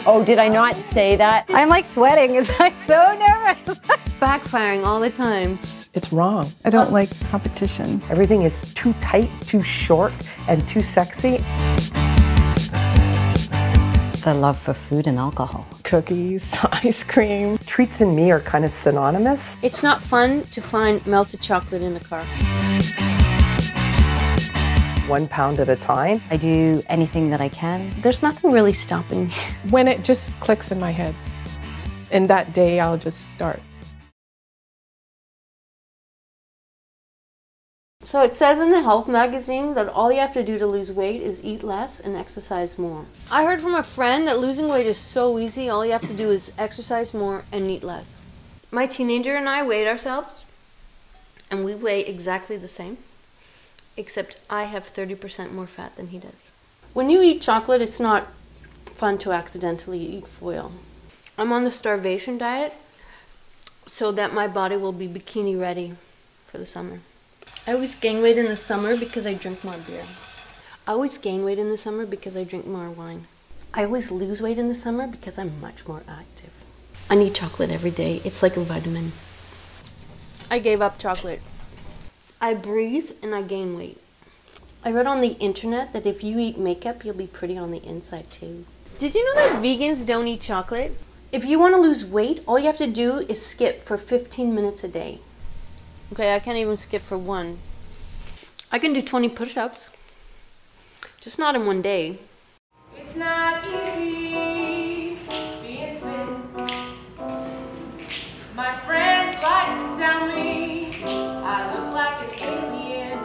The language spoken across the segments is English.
Oh, did I not say that? I'm like sweating. It's like so nervous. It's backfiring all the time. It's wrong. I don't like competition. Everything is too tight, too short, and too sexy. The love for food and alcohol. Cookies, ice cream. Treats and me are kind of synonymous. It's not fun to find melted chocolate in the car. 1 pound at a time. I do anything that I can. There's nothing really stopping me. When it just clicks in my head. And that day I'll just start. So it says in the health magazine that all you have to do to lose weight is eat less and exercise more. I heard from a friend that losing weight is so easy. All you have to do is exercise more and eat less. My teenager and I weighed ourselves, and we weigh exactly the same, except I have 30% more fat than he does. When you eat chocolate, it's not fun to accidentally eat foil. I'm on the starvation diet so that my body will be bikini ready for the summer. I always gain weight in the summer because I drink more beer. I always gain weight in the summer because I drink more wine. I always lose weight in the summer because I'm much more active. I need chocolate every day. It's like a vitamin. I gave up chocolate. I breathe and I gain weight. I read on the internet that if you eat makeup, you'll be pretty on the inside too. Did you know that vegans don't eat chocolate? If you want to lose weight, all you have to do is skip for 15 minutes a day. Okay, I can't even skip for one. I can do 20 push-ups, just not in one day. It's not easy being twin. My friends like to tell me I look like an alien.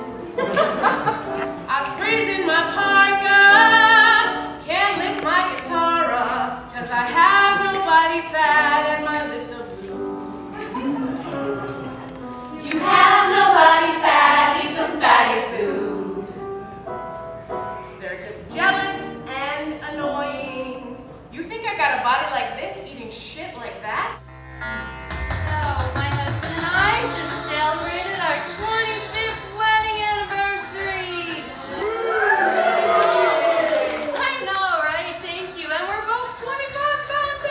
I freeze in my parka, can't lift my guitar up, 'cause I have no body fat and my lips are blue. You have no body fat, eat some fatty food. They're just jealous and annoying. You think I got a body like this eating shit like that? So, my husband and I just celebrated our 25th wedding anniversary. I know, right? Thank you. And we're both 25 pounds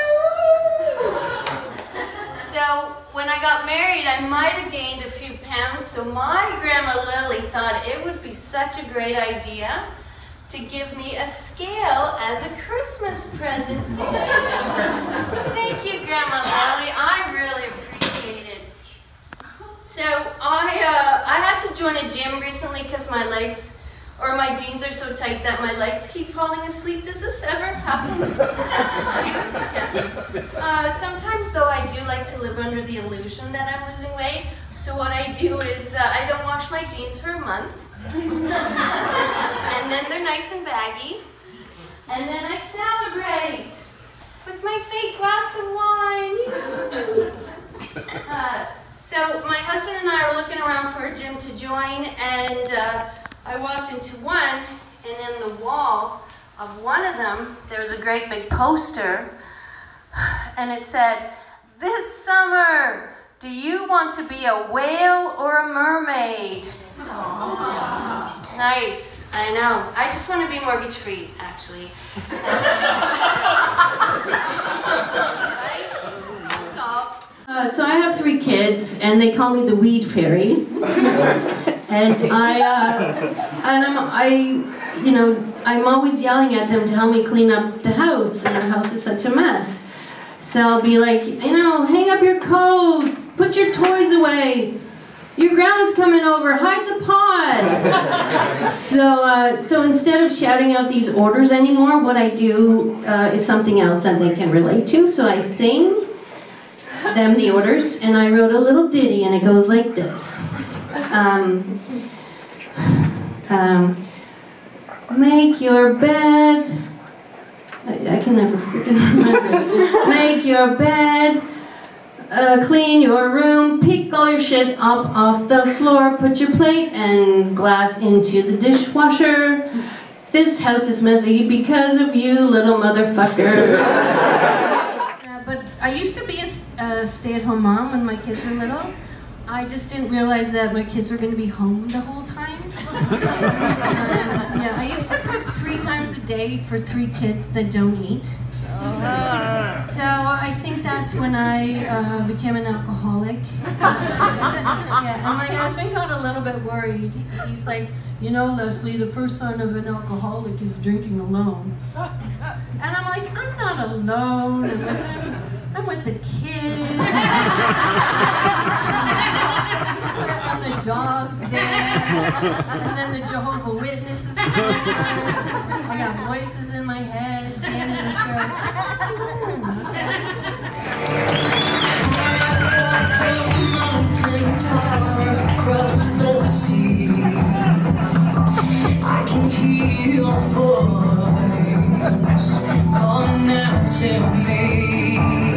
heavier. So, when I got married, I might have gained a few pounds, so my grandma Lily thought it would be such a great idea to give me a scale as a Christmas present. Thank you, Grandma Lily. I really appreciate it. So I had to join a gym recently because my legs, or my jeans are so tight that my legs keep falling asleep. Does this ever happen to you? Yeah. Sometimes though I do like to live under the illusion that I'm losing weight. So what I do is I don't wash my jeans for a month. And then they're nice and baggy. And then I celebrate with my fake glass of wine. So my husband and I were looking around for a gym to join, and I walked into one, and in the wall of one of them, there was a great big poster, and it said, "This summer, do you want to be a whale or a mermaid?" Aww. Nice, I know. I just want to be mortgage free, actually. Right? That's all. So I have 3 kids, and they call me the weed fairy. And I'm always yelling at them to help me clean up the house, and our house is such a mess. So I'll be like, hang up your coat, put your toys away. Your grandma's coming over, hide the pot. So instead of shouting out these orders anymore, what I do is something else that they can relate to. So I sing them the orders, and I wrote a little ditty, and it goes like this. Make your bed. I can never freaking remember. Make your bed. Clean your room, pick all your shit up off the floor, put your plate and glass into the dishwasher. This house is messy because of you, little motherfucker. But I used to be a stay-at-home mom when my kids were little. I just didn't realize that my kids were going to be home the whole time. Yeah, I used to cook 3 times a day for 3 kids that don't eat. So So I think that's when I became an alcoholic. Yeah, and my husband got a little bit worried. He's like, you know, Lesley, the first sign of an alcoholic is drinking alone. And I'm like, I'm not alone. I'm with the kids. And the dog's there. And then the Jehovah's Witnesses come over. I got voices in my head, Janet and Cheryl. Mountains far across the sea, I can hear your voice calling out to me.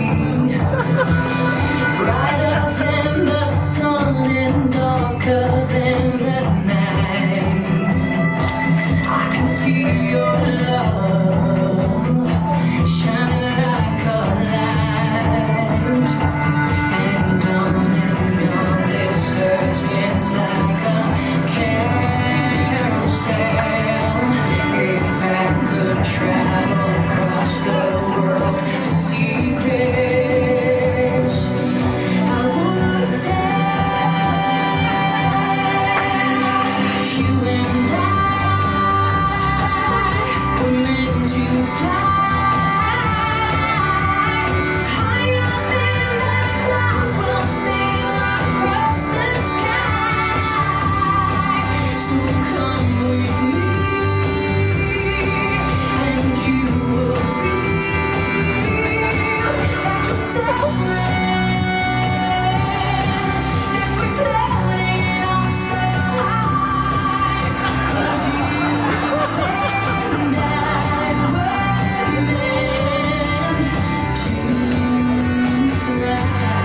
Brighter than the sun and darker than the night, I can see your love shining like a light. And on this earth spins like a carousel. If I could travel across the world to secrets, I would tell you. And I were meant to fly higher than the clouds. We'll sail across the sky. So come with me, and you will feel like we're soaring, that we're floating up so high. 'Cause you and I were meant to fly.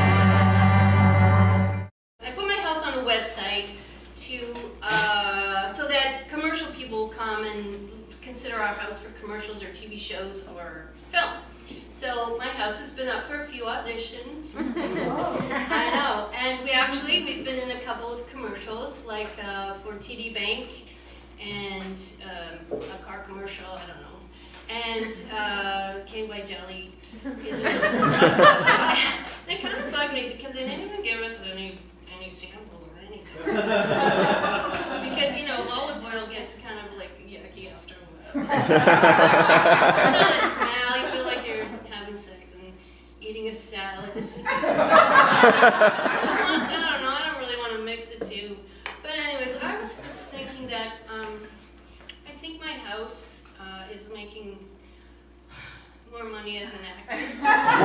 I put my house on a website to so that commercial people come and consider our house for commercials or TV shows or film. So my house has been up for a few auditions. I know, and we've been in a couple of commercials, like for TD Bank and a car commercial, I don't know, and KY Jelly. It kind of bugged me because they didn't even give us any samples or anything. Because, you know, olive oil gets kind of like yucky after a while. Not a smell, you feel like you're having sex and eating a salad. It's just, I don't know, I don't really want to mix it too. But anyways, I was just thinking that I think my house is making more money as an actor than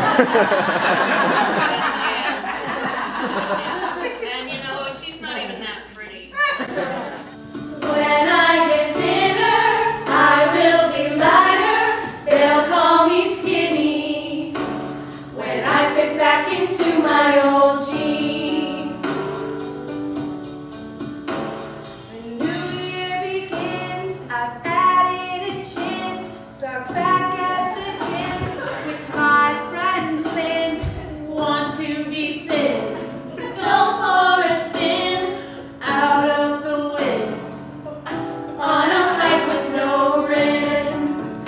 I am. And you know, she's not even that pretty. When I get thinner, I will be lighter. They'll call me skinny. When I fit back into my old jeans. The new year begins. I've added a chin. Start back at the gym with my friend Lynn. Want to be thin. Go for a spin out of the wind on a bike with no rim.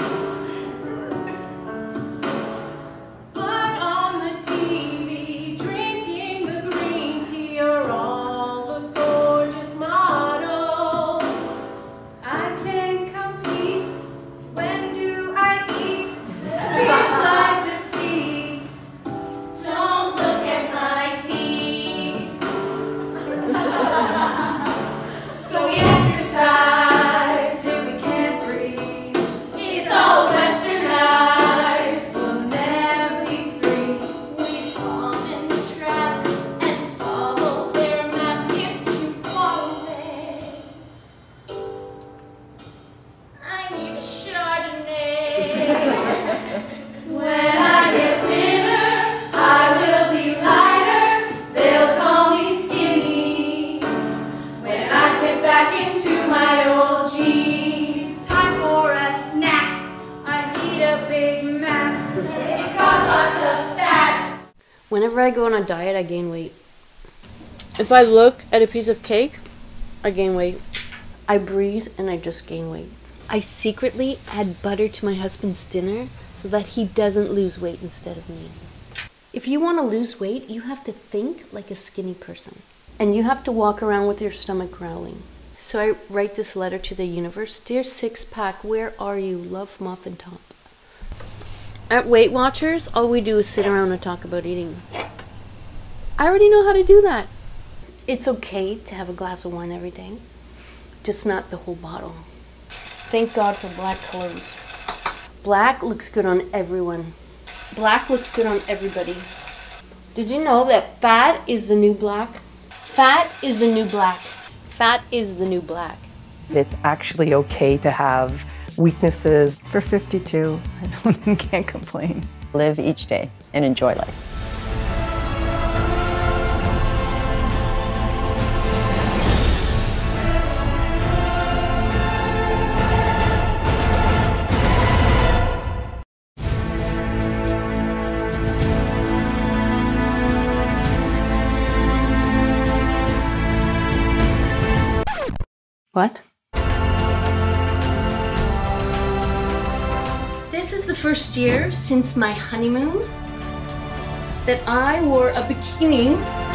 But on the TV, drinking the green tea are all the gorgeous models. I can't compete. When do I eat? Feels like defeat. Don't look at my feet. So we exercise till we can't breathe. It's all westernized. We'll never be free. We fall in the trap and follow their map. It's too far away. I need a Chardonnay. When I get thinner, I will be lighter. They'll call me skinny. When I fit back into my old jeans. Time for a snack. I need a Big Mac. It's got lots of fat. Whenever I go on a diet, I gain weight. If I look at a piece of cake, I gain weight. I breathe and I just gain weight. I secretly add butter to my husband's dinner so that he doesn't lose weight instead of me. If you want to lose weight, you have to think like a skinny person. And you have to walk around with your stomach growling. So I write this letter to the universe. Dear six-pack, where are you? Love, Muffin Top. At Weight Watchers, all we do is sit around and talk about eating. I already know how to do that. It's okay to have a glass of wine every day, just not the whole bottle. Thank God for black clothes. Black looks good on everyone. Black looks good on everybody. Did you know that fat is the new black? Fat is the new black. Fat is the new black. It's actually okay to have weaknesses. For 52, I can't complain. Live each day and enjoy life. What? This is the first year since my honeymoon that I wore a bikini